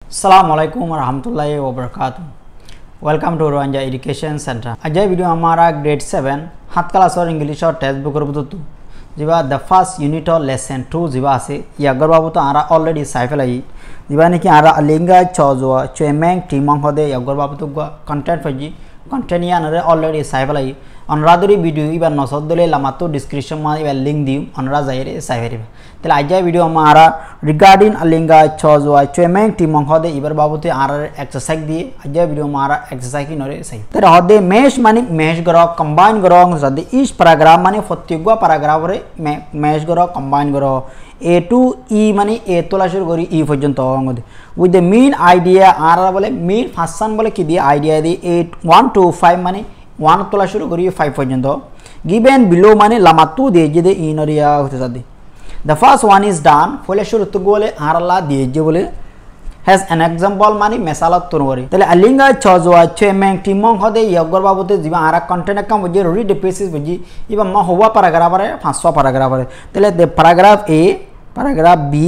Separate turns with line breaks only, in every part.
Assalamualaikum warahmatullahi wabarakatuh. Welcome to RohingyaEducationCentre. Ajay video हमारा grade 7 हाथ class और English और टेक्स्ट बुक रबुतो तू जिबा the first unit or lesson 2 जिबा से या अगर बाबू तो आरा already साइफल आई जिबा ने कि आरा अलिंगा चौजवा चेमेंग टीमंग होदे या अगर बाबू तो content फजी content या नरे already साइफल आई अनुराधुरी वीडियो इबार नसदले लामातो डिस्क्रिप्शन में इबार लिंक दियो अनुराध जायरे साइफेरिबा तेल आजा वीडियो हमारा रिगार्डिंग अलिंगा चौजवा चेमेंग टीमंग होदे इबार बाबू तो आरा एक्सरसाइज दिए आजा वीडियो हमारा एक्सरसाइज की नरे सही तेरे होदे मेश मानी मेश करो कंबाइन करो सदी इस पैराग्राफ मानी फत्युगवा पैराग्राफ रे मेश करो कंबाइन करो A to E मानी A तो लाशुर करी E पर्यंत होंगे with the mean idea आरा बोले mean फंक्शन बोले कि दिया idea दी 1 to 5 मानी 1 तो लाशुर करी 5 पर्यंत given below माने लामातु दे जे इन और या होते सादी the first one is done बोले शुरू तो बोले आरा ला दे जे बोले has an example मानी मिसाल तो नोरी तेले अलिंगा चौजवा चेमेंग टीमंग होदे यगर बाबूते जीवा आरा कंटेंट कम बजे रीड पेसिस बजी इबा म हुआ पैराग्राफ रे 500 पैराग्राफ रे तेले the paragraph A paragraph B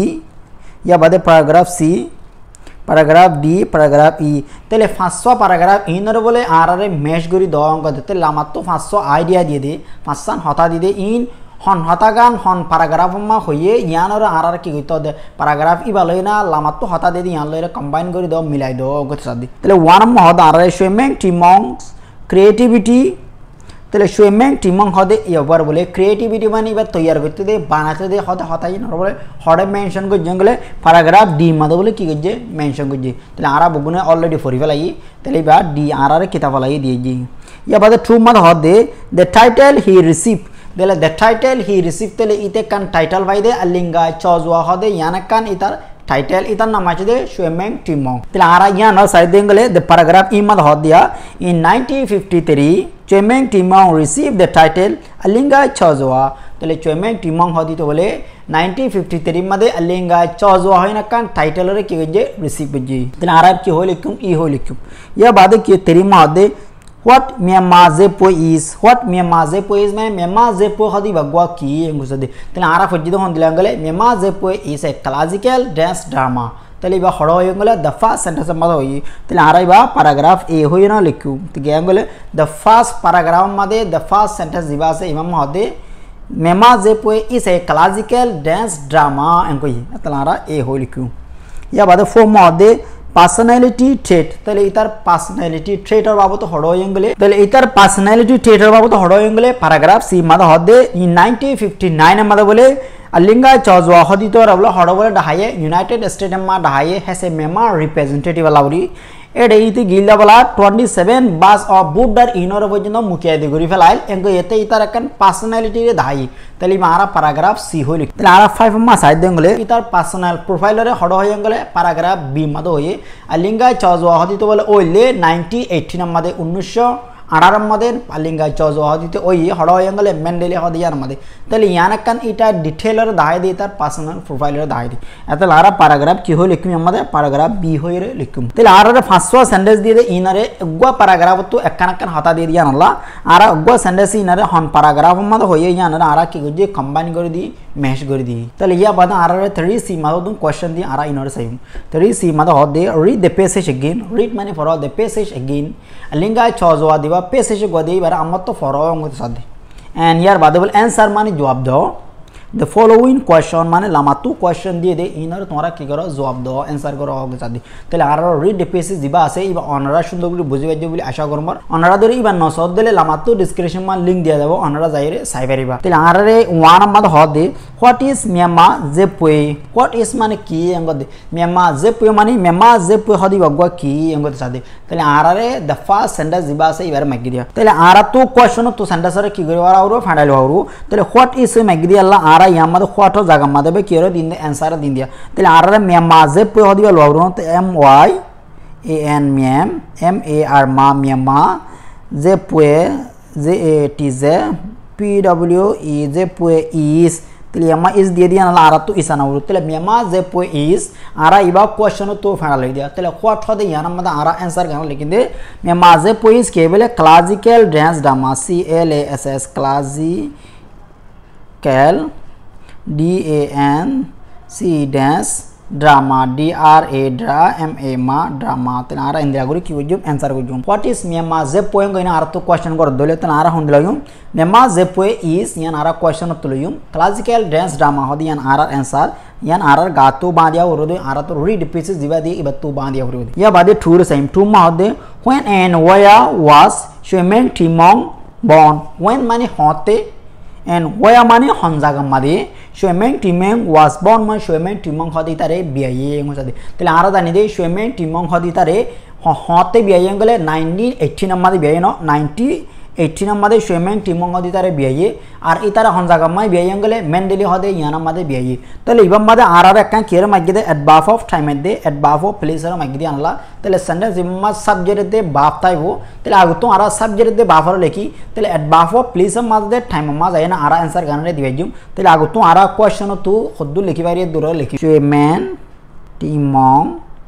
या बादे paragraph C paragraph D paragraph E तेले 500 पैराग्राफ इन और बोले आरा रे मैच गुरी दो अंक देते लामा तो 500 आइडिया दिए दे 500 होता दिए दे इन हन हतागान हन पैराग्राफ में होइए यान और आरा की गई तो दे पैराग्राफ ई बालोई ना लामा तो होता दे दी यान लोई रे कंबाइन गुरी दो मिलाई दो अंक सादी तेले वन में होता आरा रे स्विमिंग टीमंग क्रिएटिविटी तेले स्विमिंग टीमंग होदे यबर बोले क्रिएटिविटी मानी बा तैयार करते दे बनाते दे होता होता ही न बोले हड़े मेंशन को जंगले पैराग्राफ डी मादे बोले की गजे मेंशन को जी तेले आरा बुगुने ऑलरेडी फॉरफेल आई तेले बा डी आरा रे किताब लाई दिए जी या बादे ट्रू मत होदे द टाइटल ही रिसीव तेले द टाइटल ही रिसीव तेले इते कान टाइटल वाई दे अलिंगा चौजवा होदे याना कान इतर टाइटल इतना नामाचे दे स्विमिंग टीमंग तेले आरा यान और साइड देंगले द पैराग्राफ ई मत हो दिया इन 1953 स्विमिंग टीमंग रिसीव द टाइटल अलिंगा चौजवा तेले स्विमिंग टीमंग होदी तो बोले 1953 मध्ये अलिंगा चौजवा होइना कान टाइटल रे की गजे रिसीव बजी तेले आरा की हो लिखूं ई हो लिखूं या बाद की तेरी मादे what Myanmar zepo is में Myanmar zepo हदी बगवा की इंगुस दे तेले आरा फज्जी दो हन दिलांगले Myanmar zepo is a classical dance drama तेले बा हड़ो होयंगले द फर्स्ट सेंटेंस मद होई तेले आरा बा पैराग्राफ ए होय ना लिखू ते गेंगले द फर्स्ट पैराग्राफ मध्ये द फर्स्ट सेंटेंस दिबा से इमाम हदे Myanmar zepo is a classical dance drama एंको ये तेले आरा ए होय लिखू या बाद फॉर्म हदे पर्सनालिटी ट्रेट तेले इतर पर्सनालिटी ट्रेट और बाबू तो हड़ोयंगले तेले इतर पर्सनालिटी ट्रेट और बाबू तो हड़ोयंगले पैराग्राफ सी मद हदे इन 1959 मद बोले अलिंगा चौजवा हदी तो रबलो हड़ो बोले डहाये यूनाइटेड स्टेट में डहाये हैसे म्यांमार रिप्रेजेंटेटिव लावरी एडे इति गिल्ला बला 27 बास ऑफ बुडर इनोर वजन मुखिया दिगुरी फेलाइल एंगो येते इतर कन पर्सनालिटी रे धाई तली मारा पैराग्राफ सी हो लिख तले आरा 5 मा साइड देंगले इतर पर्सनल प्रोफाइल रे हडो होयंगले पैराग्राफ बी मद होये अलिंगा चौजवा हदी तो बोले ओले 1918 मध्ये 1918 मध्ये अलिंगा चौजवा हदी तो ओई हडो होयंगले मेंडेले हदी यार मध्ये तले यानकन इटा डिटेल रे धाई दे इतर पर्सनल प्रोफाइल रे धाई दे एतल आरा पैराग्राफ की हो लिखम मध्ये पैराग्राफ बी होय रे लिखम तले आरा रे 500 सेंटेंस दिए दे इनरे अग्वा पैराग्राफ तो एकनकन हता दे दिया नला आरा अग्वा सेंटेंस इनरे हन पैराग्राफ मध्ये होय यानरे आरा की गजे कंबाइन कर दी मैच कर दी तले या बाद आरा रे 3 सी मा दु क्वेश्चन दी आरा इनरे सही 3 सी मा हो दे read the passage again read माने फॉर द पैसेज अगेन अलिंगा चौजवा दिबा पैसेज गदे बार अमत तो फॉर अंग सादे एंड यार बाद बोल आंसर माने जवाब दो द फॉलोइंग क्वेश्चन माने लामातु क्वेश्चन दिए दे इनर तुम्हारा की करो जवाब दो आंसर करो होगे सादी तेले आरा रीड द पैसेज दिबा आसे इबा अनरा सुंदर गुली बुझिबा जे बोली आशा करमर अनरा दरे इबा नसद देले लामातु डिस्क्रिप्शन में लिंक दिया जाबो अनरा जाइरे साइबरिबा तेले आरा रे वन मद हो दे व्हाट इज म्यांमार जेपो व्हाट इज माने की अंग दे म्यांमार जेपो माने म्यांमार जेपो हदी बगवा की अंग दे सादी तेले आरा रे द फर्स्ट सेंटेंस दिबा आसे इबार मैग दिया तेले आरा तो क्वेश्चन तो सेंटेंस रे की गरवारा और फाइनल होरो तेले व्हाट इज मैग दिया आरा यामद क्वाटो जागा मदबे केरो दिन दे आंसर दिन दिया तेले आरा म्यांमार जेपो हदी लवरो ते M Y A N M A R मा म्यांमार जेपो J A T J P W E जेपो इज तेले यमा इज दिए दिया नला आरा तो इसा नवरो तेले म्यांमार जेपो इज आरा इबा क्वेश्चन तो फाइनल दिया तेले क्वाट होदे याना मद आरा आंसर गाना लिखिन दे म्यांमार जेपो इज केवल classical dance drama C L A S S classical DANC dance drama DRA ma drama ten ara indra guri ki wujum answer wujum. What is Myanmar zepoe ngoina ara to question gor dole ten ara hondilayum. Myanmar zepoe is yan ara question tuluyum. Classical dance drama hodi yan ara answer yan ara gato badia urudu ara to read pieces divadi ibatu badia urudu. Ya bade tour same two ma hode when and where was Shwemeng Timong born. When mani hote and where mani honjaga made Shwemeng Timong was born man Shwemeng Timong hodi tare biaye ngosade. Tele ara dani de Shwemeng Timong hodi tare hote biaye ngole 1918 amade biaye no 1918 amade Shwemeng Timong hodi tare biaye ar itara honjaga mai biaye ngole Mendeli hode yana made biaye. Tele ibam made ara ekkan kere magide at bath of time de at bath of place ara magide anla. Tele sentence imma subject de bath taibo tele agutu ara subject de bath leki tele at bath of place amade time ma jayna ara answer ganare divejum tele agutu ara question tu khuddu likhi bari duro likhi Shwemeng Timong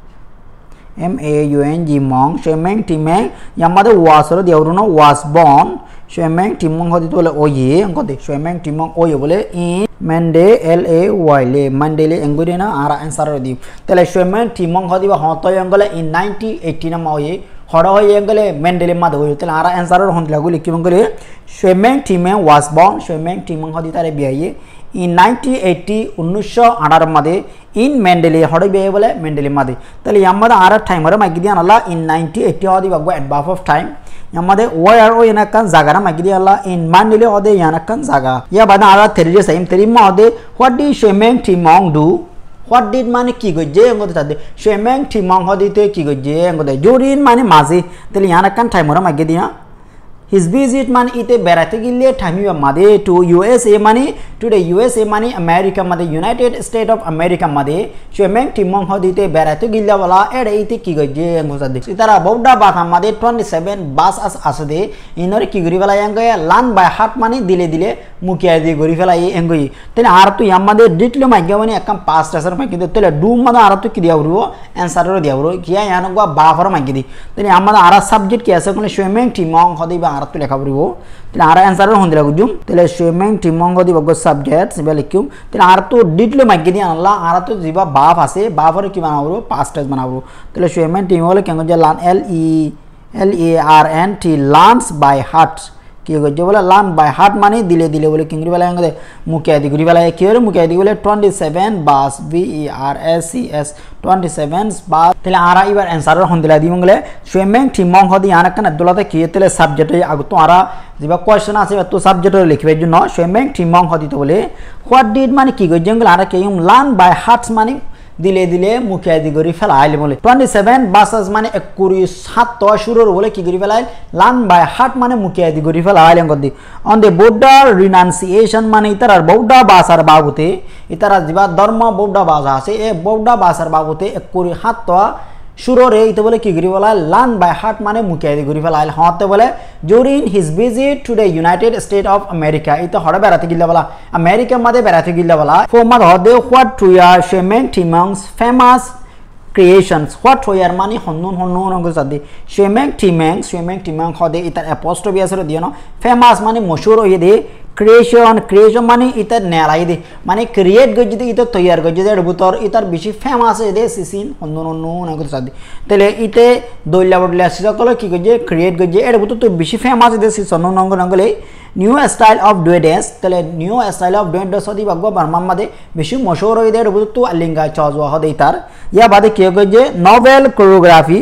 MAUNG Mong Shwemeng Timong yamade was ro diawruno was born Shwemeng Timong hodi tole oye angode Shwemeng Timong oye bole in Mendeli le Mendeli engurina ara answer ro di tele Shwemeng Timong hodi ba hoto angole in 1918 ma oye hodo hoye angole Mendeli ma do tele ara answer ro hon lagu likhi angole Shwemeng Timong was born Shwemeng Timong hodi tare biaye in 1980 1918 made in Mendeli hodo biaye bole Mendeli made tele yamada ara time ara magidian alla in 1980 hodi bagwa at bath of time yamade where o yanakan zaga na magidi alla in Mendeli hode yanakan zaga ya bada ara therije same terima hode what did Shwemeng Timong do what did mane ki goje ngode tade Shwemeng Timong hodi te ki goje ngode jorin mane mazi tele yanakan time ara magidiya his visit man ite berate gille time made to USA money to the USA money America made United States of America made Shwemeng Timong hodite berate gilla wala ede ite ki goje ngosade itara bauda batha made 27 bus as asade inore ki guri wala yanga land by heart money dile dile mukiya di guri wala engoi tene artu yamade ditlo magawani akam past asar magide tele doom mada artu ki diawru answer ro diawru kiya yanagwa bafar magidi tene amada ara subject ki asakone Shwemeng Timong hodiba artu lekha buribo tene ara answer ro hondila gujum tele Shwemeng Timong hodi baggo subject siba likum tene artu ditlo magidi analla artu jiba baf ase bafar ki banawru past tense banawru tele Shwemeng Timong le kengo lan LEARNT lands by heart ki goje bola land by heart mane dile dile bole kingri bala ngade mukiya di guri bala kiore mukiya di bole 27 bus BERSCS 27 bus tele ara ibar answer hondila di mongale Shwemeng Timong hodi yanakan adulata ki tele subject agutu ara jiba question ase to subject likhibe jonno Shwemeng Timong hodi to bole what did mane ki goje ngala ara keyum land by heart mane dile dile mukiya di guri fela aile bole 27 buses mane ekuri 7 to shurur bole ki guri fela land by heart mane mukiya di guri fela aile ngodi on the Buddha renunciation mane itara Buddha basar bagute itara jiba dharma Buddha basa ase e Buddha basar bagute ekuri 7 to shurore ite bole ki guri fela land by heart mane mukiya di guri fela aile hote bole during his visit to the United States of America ite hoda berate gilla bala America made berate gilla bala for mad hode what to ya Shwemeng Timong's famous creations what to yar mani honnun ngo sadi Shwemeng Timong hode itar apostrophe asero diyo no famous mani moshur hoye de creation mani itar nelai de mani create gojide ite toyar gojide butor itar bishi famous de sisin honnun ngo sadi tele ite doilla bodle asira kolo ki goje create goje ede butor to bishi famous de sisin honnun ngole new style of doing dance tele new style of doing dance hodi bagwa barman made bishi moshur hoye de butor to alinga chazwa hode itar ya bade ki goje novel choreography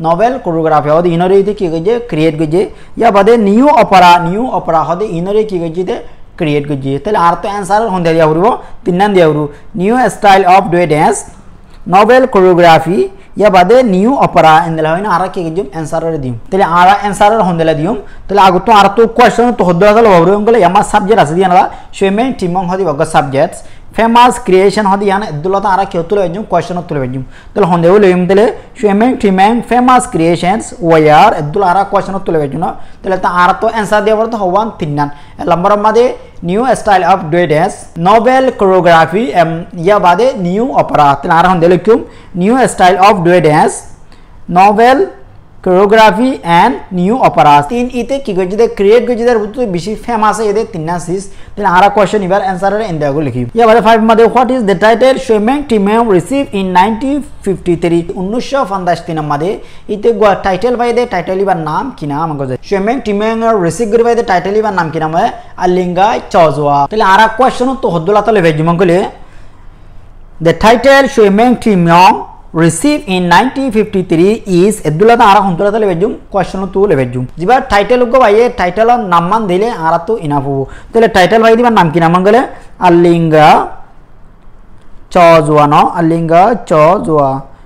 hodi inore ite ki goje create goje ya bade new opera hodi inore ki goje de create goje tele arto answer honde dia huribo tinnan dia huru new style of doing dance novel choreography ya bade new opera endela hoina ara ki goje answer re dium tele ara answer hondela dium tele agutu arto question to hodda dal huru ngole yama subject asidi anala Shwemeng Timong hodi bagga subjects famous creation hodi yana edulata ara ki otulo ejum question otulo ejum tele honde wole em tele Shwemeng Timong famous creations were edul ara question otulo ejum tele ta ara to answer dia borto howan tinnan lambar made new style of doing dance novel choreography ya bade new opera tele ara honde lekum new style of doing dance novel choreography and new operas তিন ইতে কি কইছে দে create কইছে দে বুঝতে বেশি famous এদে তিননা সিস দেন আরা কোশ্চেন এবার অ্যানসার এর ইন্ডিয়া গো লিখি ইয়া বারে 5 মধ্যে what is the title swimming team receive in 1953 1953 মধ্যে ইতে গো টাইটেল বাই দে টাইটেল ইবার নাম কি নাম গজে শোমেং টিমেং রিসিভ করে বাই দে টাইটেল ইবার নাম কি নাম হয় আলিঙ্গা চজওয়া তাহলে আরা কোশ্চেন তো হদুলা তলে ভেজমন কইলে the title শোমেং টিমেম received in 1953 is edulata ara huntula tale bejum question tu le bejum jiba title go baye title nam man dile ara tu enough ho tele title bai diba nam ki nam gale alinga chojwa no alinga chojwa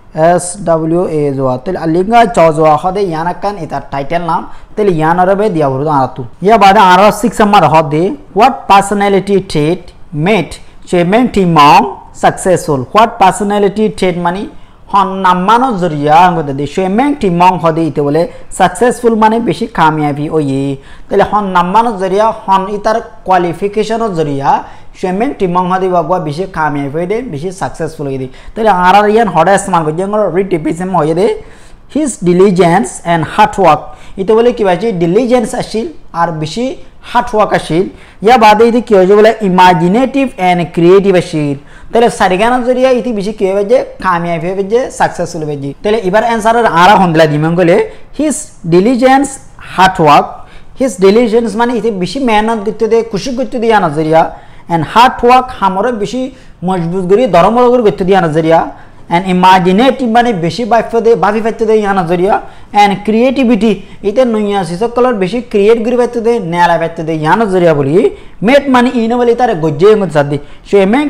SWA jwa tele alinga chojwa hode yanakan eta title nam tele yanara be dia buru ara tu ya bada ara 6 number hode what personality trait made Shemeng Timong successful what personality trait mani হন নাম্মানো জরিয়া গদে দে শোমেং টিমং হদে ইতে বলে successful মানে বেশি কামিয়াবি ওই তাহলে হন নাম্মানো জরিয়া হন ইতার কোয়ালিফিকেশনের জরিয়া শোমেং টিমং হদে বাগবা বেশি কামিয়াবি হই দে বেশি সাকসেসফুল হই দে তাহলে আর ইয়ান হডাস মান গজে ngor রিটিপিসম হই দে his diligence and hard work ইতে বলে কি বাজি ডিলিজেন্স আসিল আর বেশি হার্ড ওয়ার্ক আসিল ইয়া বাদে ইতে কি হইছে বলে ইমাজিনেটিভ এন্ড ক্রিয়েটিভ আসিল তাহলে সারিগানা জরিয়া ইতি বেশি কি হবে যে কামিয়াবি হবে যে সাকসেসফুল হবে যে তাহলে এবার অ্যানসার এর আরা হন্দলা দিমন গলে his diligence hard work his diligence মানে ইতি বেশি মেহনত করতে দে খুশি করতে দিয়া নজরিয়া এন্ড হার্ড ওয়ার্ক হামরে বেশি মজবুত করি দরমর করে করতে দিয়া নজরিয়া and imaginative মানে বেশি ভাবতে দে ভাবি ফেলতে দে ইয়ানা জরিয়া and creativity ইতে নয়া সিসকলর বেশি ক্রিয়েট করি ফেলতে দে নেলা ফেলতে দে ইয়ানা জরিয়া বলি মেট মানে ইনো বলি তারে গজে মত সাদি শোমেং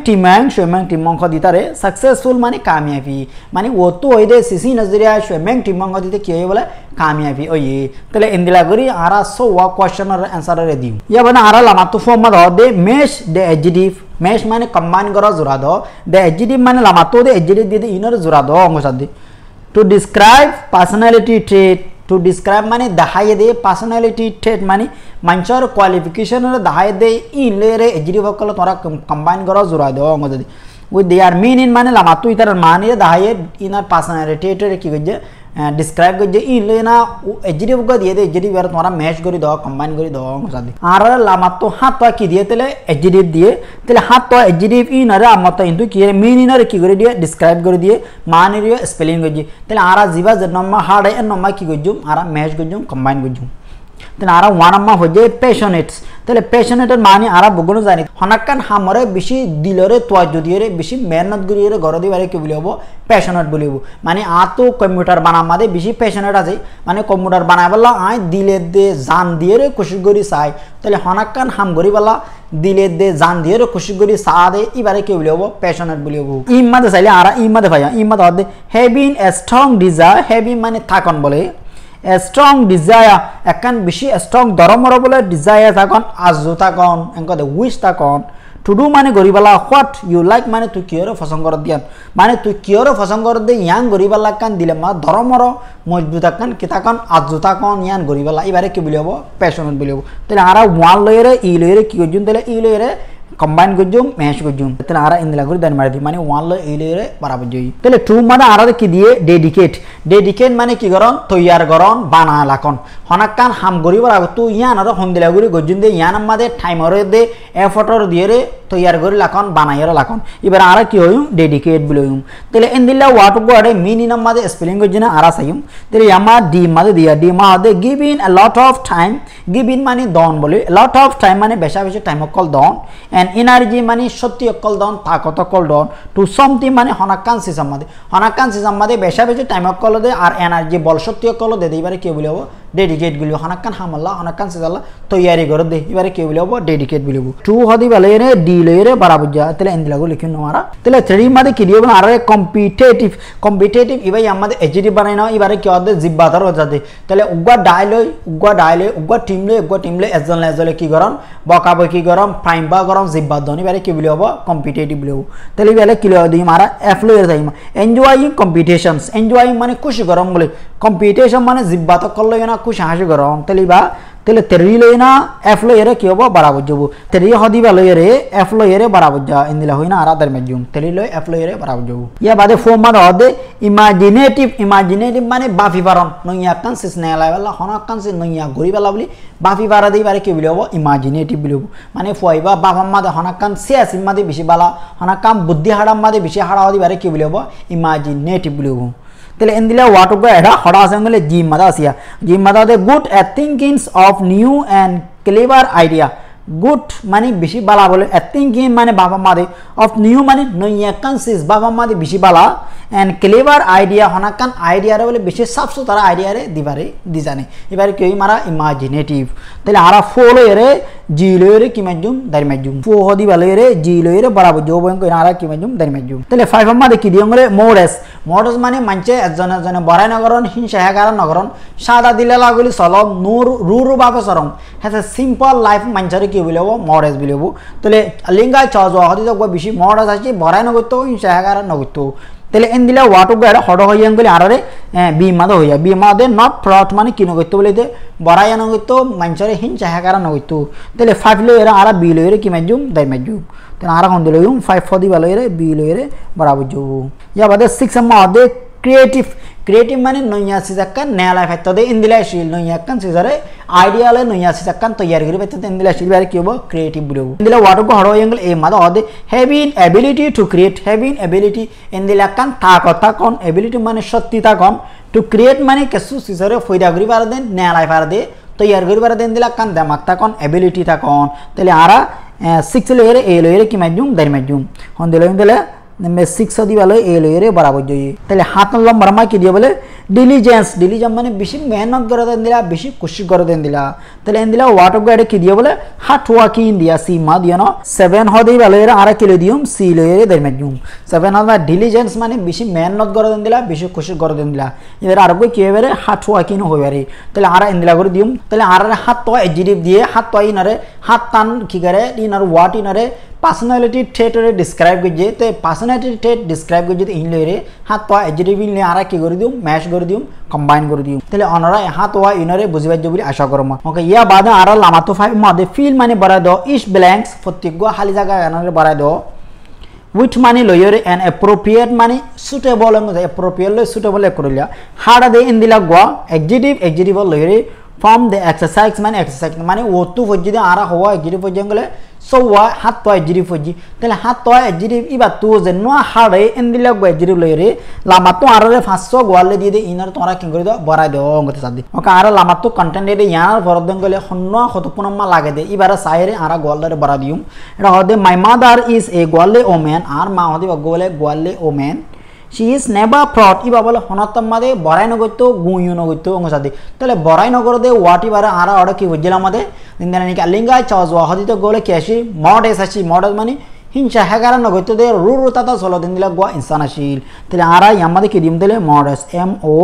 টিমং খদি তারে সাকসেসফুল মানে কামিয়াবি মানে ও তো হই দে সিসি নজরিয়া শোমেং টিমং খদি তে কি হয় বলে কামিয়াবি ওই তাহলে ইন্দিলা করি আরা সো ওয়া কোশ্চেনের অ্যানসার রে দিউ ইয়া বনা আরা লামা তো ফর্ম মা দে মেশ দে এডজেক্টিভ মেশ মানে কম্বাইন করা জোড়া দাও দে এডজেক্টিভ মানে লামাতো দে এডজেক্টিভ দিয়ে ইনর জোড়া দাও অংশাদি to describe personality trait to describe মানে দেখায় দে পার্সোনালিটি ট্রেট মানে মানুষের কোয়ালিফিকেশনের দেখায় দে ইনলেরে এডজেক্টিভ সকল তোরা কম্বাইন করা জোড়া দাও অংশাদি উইথ দেয়ার মিনিং মানে লামাতো ইতার মানে দেখায় ইনার পার্সোনালিটি ট্রেট কি কইছে describe করছে ইলে না এডজেক্টিভ গো দিয়ে দে এডজেক্টিভ আর তোমরা ম্যাচ করে দাও কম্বাইন করে দাও সাদি আর লামাত তো হাত তো কি দিয়ে তেলে এডজেক্টিভ দিয়ে তেলে হাত তো এডজেক্টিভ ইন আর আমত কিন্তু কি মিনিং আর কি করে দিয়ে describe করে দিয়ে মানে দিয়ে স্পেলিং করছে তেলে আর জিবা জন্ম হাড় এর নাম কি করজুম আর ম্যাচ করজুম কম্বাইন করজুম তেলে আর ওয়ান নাম হয়ে প্যাশনেটস তাহলে প্যাশনেটের মানে আর বগুনো জানি হনাকান হামরে বেশি দিলরে তোয়াজ্জু দিয়ে বেশি মেহনত করিয়ে ঘর দিবারে কি বলি হবো প্যাশনেট বলিব মানে আ তো কম্পিউটার বানার মাঝে বেশি প্যাশনেট আছে মানে কম্পিউটার বানাই বললা আই দিলে দে জান দিয়ে খুশি করি চাই তাহলে হনাকান হাম করি বললা দিলে দে জান দিয়ে খুশি করি চা দে এবারে কি বলি হবো প্যাশনেট বলি হবো ইমাদে চাইলে আর ইমাদে ভাইয়া ইমাদে হতে having a strong desire having মানে থাকন বলে a strong desire akan bishi a strong doromoro bole desire takon azu takon enko de wish takon to do mane goribala what you like mane tu kioro fasongor dian mane tu kioro fasongor de yang goribala kan dile ma doromoro mojbut akan kitakon azu takon yan goribala ibare ki bilebo passionate bilebo tele ara one loyere e loyere ki gojun tele e loyere combine gojum mesh gojum tele ara indila gori dan mardi mane one lo e loyere barabar joi tele two mane ara ki diye dedicate mane ki goron toyar goron bana lakon হনাকান হাম গরিবার আগ তো ইয়ান আর হন্দিলা গরি গজুন দে ইয়ান আমাদের টাইমর দে এফর্টর দিয়ে রে তৈয়ার করে লাখন বানাইর লাখন এবার আর কি হইম ডেডিকেট বলইম তাহলে এন্দিলা ওয়াট গোড়ে মিনিমাম মাদে স্পেলিং গজনা আর সাইম তাহলে আমা ডি মাদে দিয়া ডি মা দে give in a lot of time give in মানে দন বলে লট অফ টাইম মানে বেশা বেশি টাইম অকল দন এন্ড এনার্জি মানে সত্যি অকল দন তাকত অকল দন টু সামথিং মানে হনাকান সিসাম মাদে বেশা বেশি টাইম অকল দে আর এনার্জি বল সত্যি অকল দে এবারে কি বলবো ডেডিকেট বলিব হনাকান হামলা হনাকান সিজাল্লা তৈয়ারি করে দে এবারে কি বলবো ডেডিকেট বলিব টু হদি বলে রে ডি লইরে বরাবর যা তাহলে এন্দিলাগো লিখিন নারা তাহলে থ্রি মাদে কি দিও আর কম্পিটিটিভ ইবাই আমাদের এজিডি বানাই না এবারে কি হদে জিব্বাতার হজাতে তাহলে উগা ডাইলই উগা টিম লই এজলে কি গরম বকাবই কি গরম ফাইম বা গরম জিব্বা দনি এবারে কি বলিব কম্পিটিটিভ বলিব তাহলে এবারে কি লই দিই মারা এফ লইরে যাইমা এনজয়িং কম্পিটিশনস এনজয়িং মানে খুশি গরম বলে কম্পিটিশন মানে জিব্বাত করলে না খুশি হাসি গরম তাহলে বা তাহলে 3 লই না f লই এর কি হবো বরাবর যাব 3 হদিবা লই এর f লই এর বরাবর যা ইন্দিলা হই না আর আদার মেজুম 3 লই f লই এর বরাবর যাব ইয়া বাদে ফর্ম মানে হদে ইমাজিনেটিভ মানে বাফি পারন নইয়া কনসিস নেলা বলা হনা কনসিস নইয়া গরি বলা বলি বাফি পারা দেই বারে কি বলবো ইমাজিনেটিভ বলবো মানে ফয়বা বাবা মাদে হনা কান সিয়াস মাদে বেশি বালা হনা কাম বুদ্ধি হাড়াম মাদে বেশি হাড়া হদি বারে কি বলবো ইমাজিনেটিভ বলবো তাহলে এন্দিলা ওয়াট গো এডা হড়া আসলে জিম মাদা আসিয়া জিম মাদা দে good at thinkings of new and clever idea good মানে বেশি বালা বলে এট থিংকিং মানে বাবা মাদে অফ নিউ মানে নইয়া কনসিস বাবা মাদে বেশি বালা এন্ড ক্লেভার আইডিয়া হনাকান আইডিয়া রে বলে বেশি সাফ সুতরা আইডিয়া রে দিবারে দি জানে এবারে কি মারা ইমাজিনেটিভ তাহলে আরা ফলো এরে জি লইরে কি মাজুম দারি মাজুম ফো হদি বালরে জি লইরে বরাবর জবন কই আরা কি মাজুম দারি মাজুম তাহলে 5 মাদে কি দিয়ংরে মোডেস মানে মানছে একজন একজন বড়াই নগরন হিংসা হেগার নগরন সাদা দিলে লাগলি চলক নূর রুরু বাবে সরং হ্যাঁ সিম্পল লাইফ মানছারে কি বলবো মোডেস বলবো তাহলে লিঙ্গাই চজ হদি তো বেশি মোডেস আছে বড়াই নগরতো হিংসা হেগার নগরতো তাহলে এন দিলে ওয়াটো গো এটা হড় হইয়াং বলে আরারে বি মাদে হইয়া বি মাদে নট ফ্রড মানে কি নগরতো বলে দে বড়াই নগরতো মানছারে হিংসা হেগার নগরতো তাহলে 5 লইরে আরা বি লইরে কি মাজুম দাই মাজুম তাহলে আরা কোন দিলে 5 ফদি বালইরে বি লইরে বরাবর জবু ইয়া বাদে 6 মাদে ক্রিয়েটিভ মানে নইয়া সিজাক্কান নেলা ফাইতো দে ইন্দিলা শিল নইয়া কান সিজারে আইডিয়ালে নইয়া সিজাক্কান তৈয়ার করি বাইতে ইন্দিলা শিল বারে কি হবো ক্রিয়েটিভ বলবো ইন্দিলা ওয়াটো কো হড় হইয়াং এ মাদা হদে having ability to create having ability ইন্দিলা কান তা কথা কোন এবিলিটি মানে সত্যিতা কোন টু ক্রিয়েট মানে কেসু সিজারে ফয়দা করি পারে দেন নেলা পারে দে তৈয়ার করি পারে দেন দিলা কান দামাক তা কোন এবিলিটি তা কোন তাহলে আরা 6 লইরে এ লইরে কি মাজুম দাই মাজুম হন দিলে नंबर 6 दी वाले ए लइरे बराबर जोई তাহলে হাত নম্বর মা কি দিয়ে বলে ডিলিজেন্স মানে বেশি মেহনত করে দেন দিলা বেশি কোশিশ করে দেন দিলা তাহলে এন দিলা ওয়াট অফ গাইড কি দিয়ে বলে হার্ড ওয়ার্কিং দিয়া সি মা দিও না 7 হদি वाले আর কিলো দিউম সি লইরে দেন মাজুম 7 হদা ডিলিজেন্স মানে বেশি মেহনত করে দেন দিলা বেশি কোশিশ করে দেন দিলা এর আর কই কি হবে হার্ড ওয়ার্কিং হইবারে তাহলে আর এন দিলা করে দিউম তাহলে আর হাত তো এডজেক্টিভ দিয়ে হাত তো ইনারে হাত টান কি করে ইনার ওয়াট ইনারে पर्सनालिटी ट्रेट रे डिस्क्राइब गजे ते पर्सनालिटी ट्रेट डिस्क्राइब गजे इन लेरे हाथ तो एडजेक्टिव इन ले आरा की कर दिउ मैच कर दिउ कंबाइन कर दिउ तले अनरा हाथ तो इनरे बुझिबा जबुली आशा करम ओके या बाद आरा लामा तो 5 मादे फील माने बरा दो इस ब्लैंक्स प्रत्येक गो खाली जगह अनरे बरा दो which माने लयर एंड एप्रोप्रिएट माने सुटेबल एप्रोप्रिएट ले सुटेबल करलिया हाड़ा दे इन दिला गो एडजेक्टिव लयर फ्रॉम द एक्सरसाइज माने ओतु फजदे आरा होवा एडजेक्टिव फजंगले so wa hat to adjective foji tele hat to adjective iba tu je no hare endila go adjective loire lama to arare 500 gwale die de inar tora king kori do borai do ngote sadi oka ara lama to content de yanar borodon gole honno khotopunamma lage de ibara saire ara gwale borai dium eta hode my mother is a gwale woman ar ma hodi gole gwale woman she is never proud iba bole honatam made borai nogotto guyu nogotto ngosadi tele borai nogorde what ibara ara oda ki bujjela made indana ni kalinga chawzo hodi to gole keshi modest achi modest mani hincha hagara nogotto de ruru tata solo dindila go insanashil tele ara yamade ki dim dele modest m o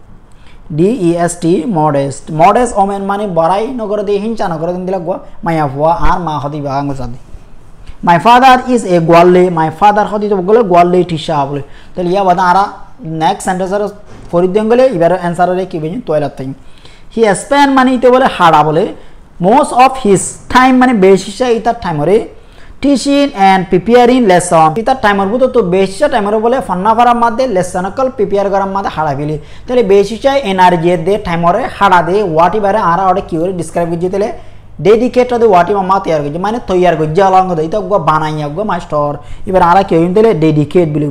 d e s t modest omen mani borai nogorde hincha nogorde dindila go maya wa ar ma hodi ba ngosadi my father is a gwale my father hodi to gole gwale tisha bole tele ya bada ara next sentence er fori dengole ibar answer re ki benin toilet thing he spend money te bole hada bole most of his time mane beshisha ita time ore teaching and preparing lesson ita time or to beshisha time ore bole fanna fara madde lesson kal prepare garam madde hada bile tele beshisha energy de time ore hada de what ibare ara ore ki ore describe gije tele dedicate ಅದು ವಾಟಿ ಮಮ್ಮ ತಯಾರು ಗಜ মানে ತಯಾರು ಗಜ ಅಲಾಂಗ ದೈತ ಗೋ ಬಾನಾಯ ಗೋ master ಇಬರ ಆರ ಕೆ ಇಂದಲೆ डेडिकेट ಬಿಲು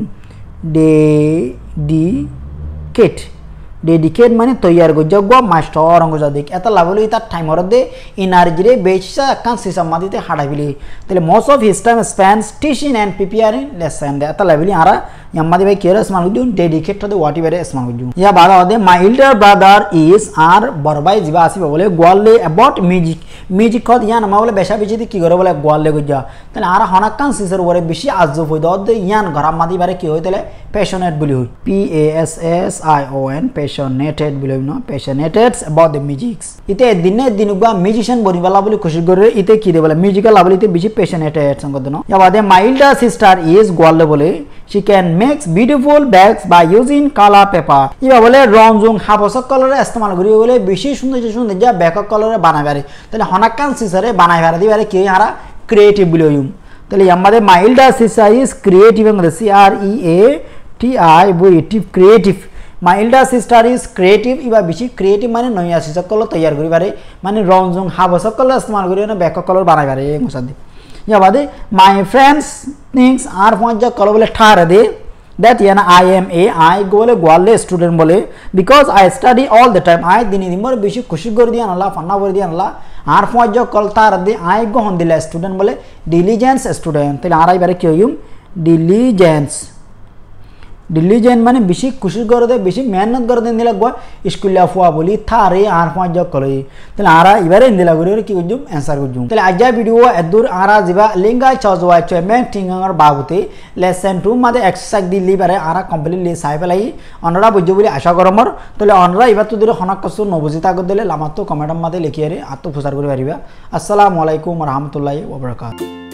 डेडिकेट মানে তৈয়ার গো জগ মাস্টার অঙ্গ যা দেখ এত লাভলি তার টাইম হরদে এনার্জি রে বেশা কান সিস্টেম মাদিতে হাড়াবিলি তাহলে most of his time spends teaching and preparing lesson দে এত লাভলি আরা यम्मादे भाई केरस मान गुजु डेडिकेट तो वाटी बेरे स्मान गुजु या बादा होदे माय एल्डर ब्रदर इज आर बरबाई जीवा आसी बोले ग्वाले अबाउट म्यूजिक खद यान मा बोले बेशा बिची की करे बोले ग्वाले गुजा तले आरा हनकान सिसर ओरे बेशी आजब होय दद यान घरा मादी बारे की होय तले पैशनेट बोली होय P A S S I O N passionated बोले नो पैशनेटेड अबाउट द म्यूजिक्स इते दिने दिनुगा म्यूजिशियन बनि वाला बोले कोशिश करे इते की दे बोले म्यूजिकल लाबलिते बेशी पैशनेटेड संग दनो या बादे माय एल्डर सिस्टर इज ग्वाले बोले she can make beautiful bags by using color paper ইবা বলে রং জং হাবসক কালারে ইস্তেমাল করি বলে বেশি সুন্দর সুন্দর যা ব্যাক কালারে বানাই পারে তাহলে হনাকান সিসারে বানাই পারে দিবারে কি হারা ক্রিয়েটিভ বলিউম তাহলে আমাদের মাইল্ডা সিসা ইজ ক্রিয়েটিভ এর C R E A T I বুইটিভ creative my elder sister is creative ইবা বেশি ক্রিয়েটিভ মানে নয়া সিসা কলর তৈয়ার করি পারে মানে রং জং হাবসক কালার ইস্তেমাল করি না ব্যাক কালার বানাই পারে এই মুসাদি याबादे my friends things are পঞ্জা কল বলে ঠার দে that yana I am a I গোলে গোয়ালে স্টুডেন্ট বলে because I study all the time I দিন দিন মোর বেশি খুশি করে দিয়ান আল্লাহ ফান্না করে দিয়ান আল্লাহ আর পঞ্জা কল তার দে I গো হন দিলা স্টুডেন্ট বলে diligence স্টুডেন্ট তাহলে আর আইবারে কি হইম diligence diligent মানে বেশি খুশি করে দে বেশি মেহনত করে দেন দিলা গো স্কুলে ফুয়া বলি থারে আর পঞ্জা কল তাহলে আরা এবারে দিলা করে কি কইজুম অ্যানসার কইজুম তাহলে আজা ভিডিও এদুর আরা জিবা লিঙ্গা চজওয়া চমেন টিঙ্গার বাবুতে লেসন 2 মাদে এক্সারসাইজ দিলি পারে আরা কমপ্লিটলি সাই ফেলাই অনরা বুঝো বলি আশা করমর তাহলে অনরা এবার তো দিলে হনক কসু নবজিতা গদ দিলে লামাতো কমেন্ট মাদে লিখিয়ারে আত্ম প্রচার করে পারিবা আসসালামু আলাইকুম ওয়া রাহমাতুল্লাহি ওয়া বারাকাতুহু।